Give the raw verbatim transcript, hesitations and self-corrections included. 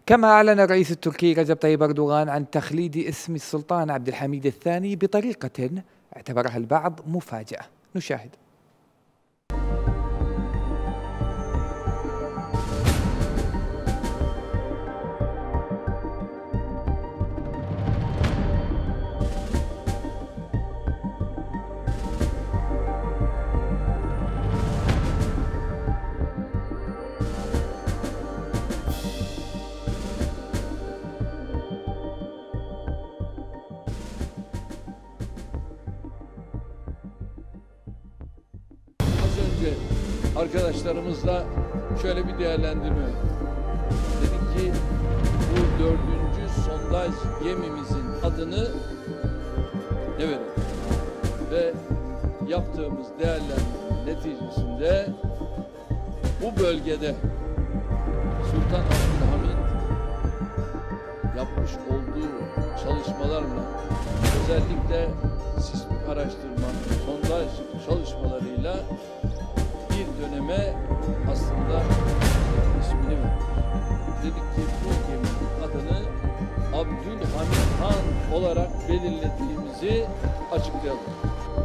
كما أعلن الرئيس التركي رجب طيب أردوغان عن تخليد اسم السلطان عبد الحميد الثاني بطريقة اعتبرها البعض مفاجأة. نشاهد. Arkadaşlarımızla şöyle bir değerlendirme dedik ki bu dördüncü sondaj gemimizin adını ne verelim ve yaptığımız değerlendirme neticesinde bu bölgede Sultan Abdülhamid yapmış olduğu çalışmalarla, özellikle sismik araştırma, sondaj çalışmalarıyla bir döneme aslında ismini verdik. Dedik ki bu geminin adını Abdülhamid Han olarak belirlediğimizi açıklayalım.